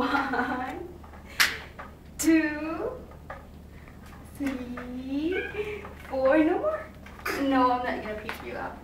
1, 2, 3, 4. No more? No, I'm not gonna pick you up.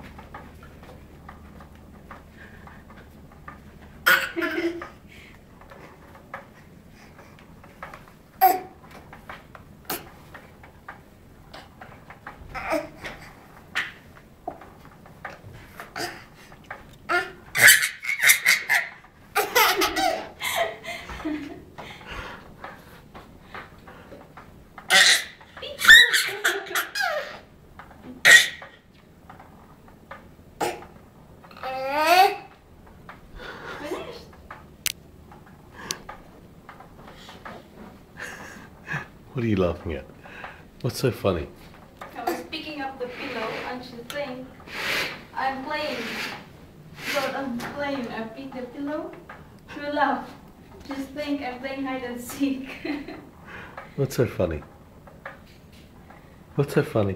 What are you laughing at? What's so funny? I was picking up the pillow and she think I'm playing. So I'm playing. I pick the pillow. She laugh. She think I'm playing hide and seek. What's so funny? What's so funny?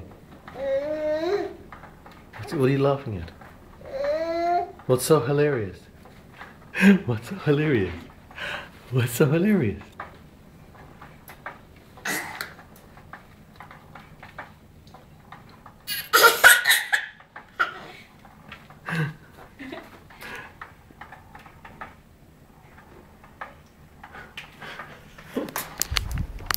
What are you laughing at? What's so hilarious? What's so hilarious? What's so hilarious?